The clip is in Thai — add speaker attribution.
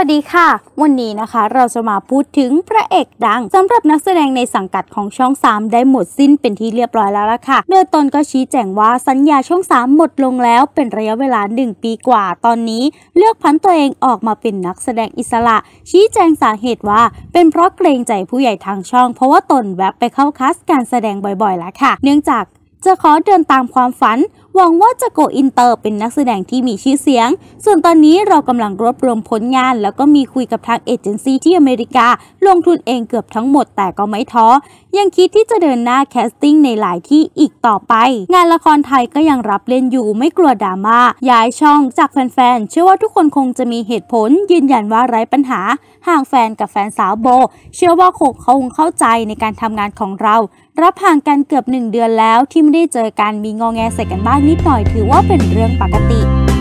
Speaker 1: วัสดีค่ะวันนี้นะคะเราจะมาพูดถึงพระเอกดังสำหรับนักแสดงในสังกัดของช่อง3ได้หมดสิ้นเป็นที่เรียบร้อยแล้วล่ะค่ะโดยตนก็ชี้แจงว่าสัญญาช่อง3หมดลงแล้วเป็นระยะเวลา1 ปีกว่าตอนนี้เลือกผันตัวเองออกมาเป็นนักแสดงอิสระชี้แจงสาเหตุว่าเป็นเพราะเกรงใจผู้ใหญ่ทางช่องเพราะว่าตนแวะไปเข้าคลาสการแสดงบ่อยๆแล้วค่ะเนื่องจากจะขอเดินตามความฝันหวังว่าจะโกอินเตอร์เป็นนักแสดงที่มีชื่อเสียงส่วนตอนนี้เรากำลังรวบรวมผลงานแล้วก็มีคุยกับทางเอเจนซี่ที่อเมริกาลงทุนเองเกือบทั้งหมดแต่ก็ไม่ท้อยังคิดที่จะเดินหน้าแคสติ้งในหลายที่อีกต่อไปงานละครไทยก็ยังรับเล่นอยู่ไม่กลัวดราม่าย้ายช่องจากแฟนๆเชื่อว่าทุกคนคงจะมีเหตุผลยืนยันว่าไร้ปัญหาห่างแฟนกับแฟนสาวโบเชื่อว่าเขาคงเข้าใจในการทำงานของเรารับห่างกันเกือบ1 เดือนแล้วที่ไม่ได้เจอกันมีงอแงใส่กันบ้างนิดหน่อยถือว่าเป็นเรื่องปกติ